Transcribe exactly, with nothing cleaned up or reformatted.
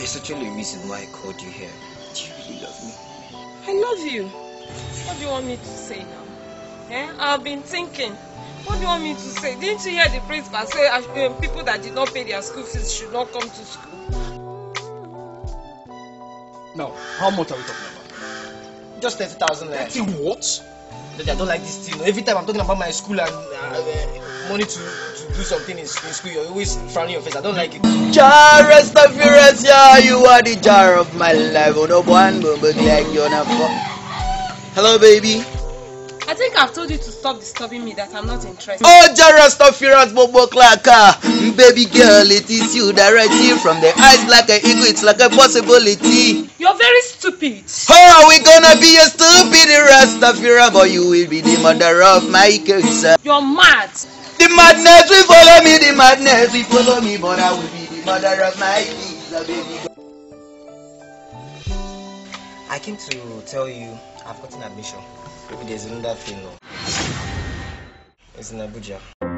There's actually a reason why I called you here. Do you really love me? I love you. What do you want me to say now? Eh? I've been thinking. What do you want me to say? Didn't you hear the principal say uh, people that did not pay their school fees should not come to school? Now, how much are we talking about? Just thirty thousand naira. thirty what? Daddy, I don't like this thing. Every time I'm talking about my school and uh, money to, to do something in, in school, you're always frowning your face. I don't like it. Jar rest of your rest, yeah, you are the jar of my life. Oh, no one but like you're not fuck. Hello, baby. I think I've told you to stop disturbing me, that I'm not interested. Oh, Jar rest of your rest, Bobo Klaka. Baby girl, it is you directly from the eyes like an eagle. It's like a possibility. You're very stupid. How are we gonna be a stupid rest of your but you will be the mother of my case. You're mad. The madness will follow me, the madness will follow me, but I will be the mother of my visa, baby. I came to tell you I've gotten admission. Maybe there's another thing. No. It's in Abuja.